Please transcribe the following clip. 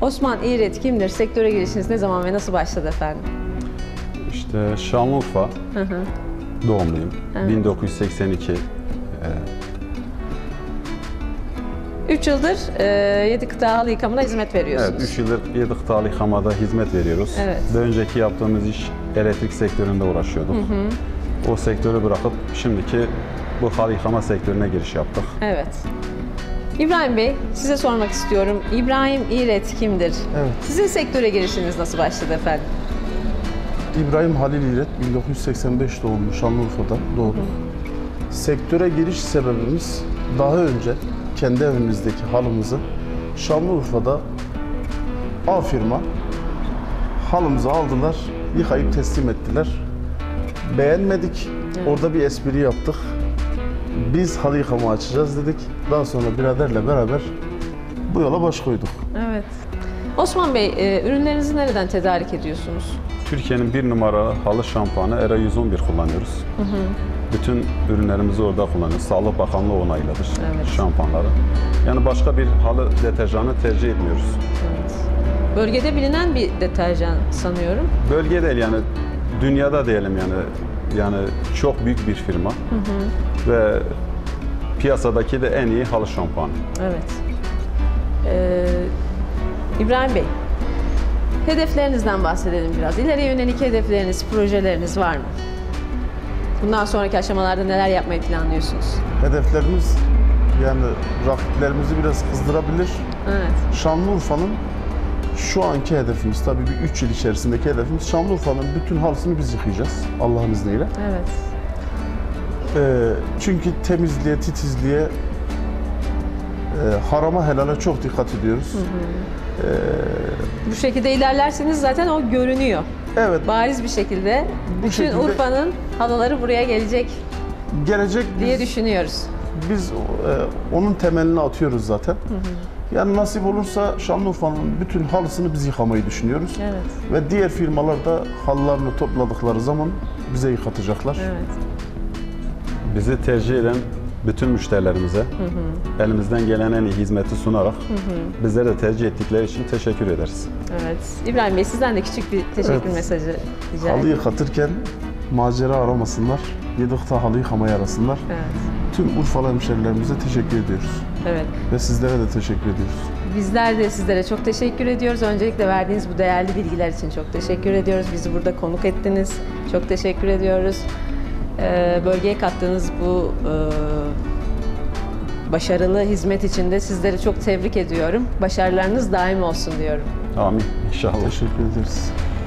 Osman İğret kimdir? Sektöre girişiniz ne zaman ve nasıl başladı efendim? İşte Şanlıurfa doğumluyum. Evet. 1982. 3 yıldır 7 kıta halı yıkamına hizmet veriyorsunuz. Evet, 3 yıldır 7 kıtalı yıkamada hizmet veriyoruz. Evet. Daha önceki yaptığımız iş elektrik sektöründe uğraşıyorduk. O sektörü bırakıp şimdiki bu halı yıkama sektörüne giriş yaptık. Evet. İbrahim Bey, size sormak istiyorum. İbrahim İğret kimdir? Evet. Sizin sektöre girişiniz nasıl başladı efendim? İbrahim Halil İğret, 1985 doğumlu, Şanlıurfa'da doğduk. Sektöre giriş sebebimiz daha önce kendi evimizdeki halımızı Şanlıurfa'da A firma halımızı aldılar, yıkayıp teslim ettiler. Beğenmedik, orada bir espri yaptık. Biz halı yıkama açacağız dedik. Daha sonra biraderle beraber bu yola baş koyduk. Evet. Osman Bey, ürünlerinizi nereden tedarik ediyorsunuz? Türkiye'nin 1 numara halı şampuanı ERA 111 kullanıyoruz. Bütün ürünlerimizi orada kullanıyoruz. Sağlık Bakanlığı onaylıdır şampuanları. Yani başka bir halı deterjanı tercih etmiyoruz. Evet. Bölgede bilinen bir deterjan sanıyorum. Bölge değil yani dünyada diyelim yani çok büyük bir firma ve piyasadaki de en iyi halı şampuanı. Evet. İbrahim Bey, hedeflerinizden bahsedelim biraz. İleriye yönelik hedefleriniz, projeleriniz var mı? Bundan sonraki aşamalarda neler yapmayı planlıyorsunuz? Hedeflerimiz yani rakiplerimizi biraz kızdırabilir. Evet. Şanlıurfa'nın şu anki hedefimiz, tabii bir 3 yıl içerisindeki hedefimiz, Şanlıurfa'nın bütün halısını biz yıkayacağız Allah'ın izniyle. Evet. Çünkü temizliğe, titizliğe, harama, helale çok dikkat ediyoruz. Bu şekilde ilerlerseniz zaten o görünüyor. Evet. Bariz bir şekilde bütün şekilde Urfa'nın halıları buraya gelecek Gelecek diye düşünüyoruz. biz onun temelini atıyoruz zaten. Yani nasip olursa Şanlıurfa'nın bütün halısını biz yıkamayı düşünüyoruz. Evet. Ve diğer firmalar da halılarını topladıkları zaman bize yıkatacaklar. Evet. Bizi tercih eden bütün müşterilerimize elimizden gelen en iyi hizmeti sunarak bizlere de tercih ettikleri için teşekkür ederiz. Evet. İbrahim Bey, sizden de küçük bir teşekkür mesajı rica Halı ederim. yıkatırken macera aramasınlar, 7 kıta halı yıkamayı arasınlar. Evet. Tüm Urfalı hemşerilerimize teşekkür ediyoruz. Evet. Ve sizlere de teşekkür ediyoruz. Bizler de sizlere çok teşekkür ediyoruz. Öncelikle verdiğiniz bu değerli bilgiler için çok teşekkür ediyoruz. Bizi burada konuk ettiniz. Çok teşekkür ediyoruz. Bölgeye kattığınız bu başarılı hizmet için de sizleri çok tebrik ediyorum. Başarılarınız daim olsun diyorum. Amin. İnşallah. Teşekkür ederiz.